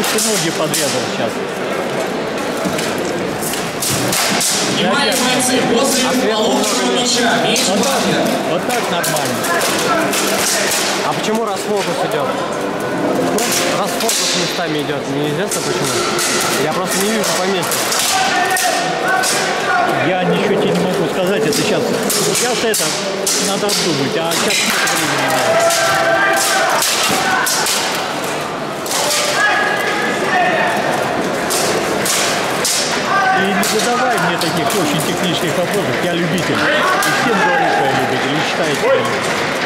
ты ноги подрезал сейчас. Внимание, бойцы, после полученного мяча, меч Бахнер. Вот так нормально. А почему расфокус идет? Расфокус местами идет. Неизвестно почему. Я просто не вижу по месту. Я ничего тебе не могу сказать, это сейчас это надо обдумать, а сейчас нет времени не надо. И не задавай мне таких очень технических вопросов, я любитель. И всем говорю, что я любитель, и считаю себя любителем.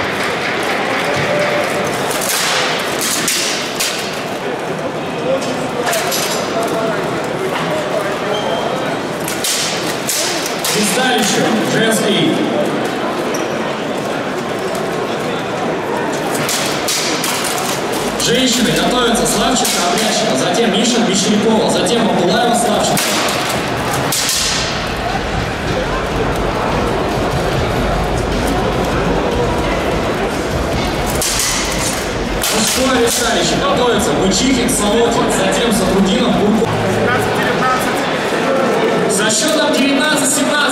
Седалище, женский. Женщины готовятся Славченко, Обрядчикова, затем Миша Мещерякова, затем Абдулаева, Славченко. Мужское седалище готовится Бычихин, Солотин, затем Сатрудинов, Бурков. За счетом 19-17